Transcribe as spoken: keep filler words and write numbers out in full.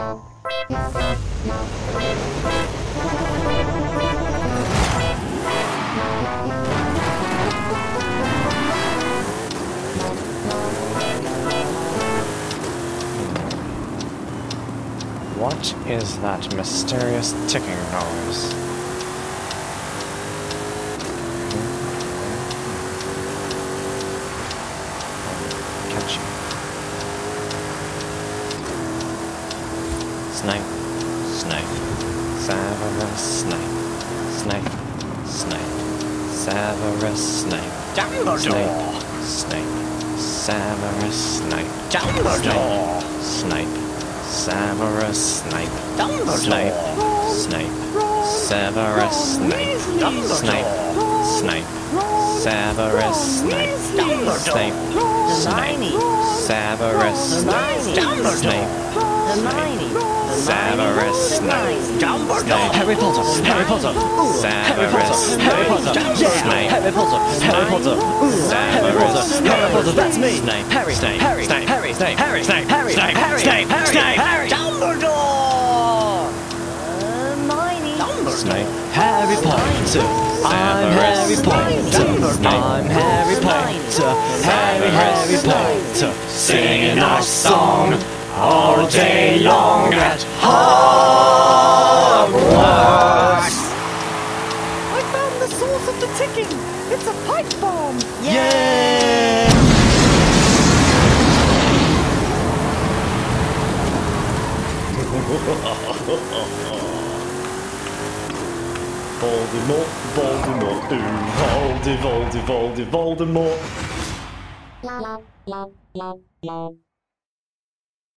What is that mysterious ticking noise? Catchy. Snape, Snape, Severus Snape, Snape, Snape, Severus Snape, Dumbledore! Snape, Severus Snape, Dumbledore! Snape, Severus Snape, Dumbledore! Snape, Severus Snape, Snape, Snape, Severus Snape, Snape, Snape, Severus Snape, Snape, Hermione! Severus Snape, Dumbledore! Harry Potter! Harry Potter! Severus Harry Potter! Snape, Harry Potter! Harry Potter! Harry Potter! Harry Potter! That's me! Snape, Harry! Snape, Harry! Snape, Harry! Snape, Harry! Snape, Harry! Snape, Harry! Snape, Harry! Snape, Harry! Dumbledore! Hermione! Snape, Harry Potter! I'm Harry Potter! I'm Harry Potter! Harry, Harry Potter! singing our song all day long at Hogwarts! I found the source of the ticking! It's a pipe bomb! Yeah! Voldemort, Voldemort, ooh, Voldy, Voldy, Voldy, Voldemort. La la la la la.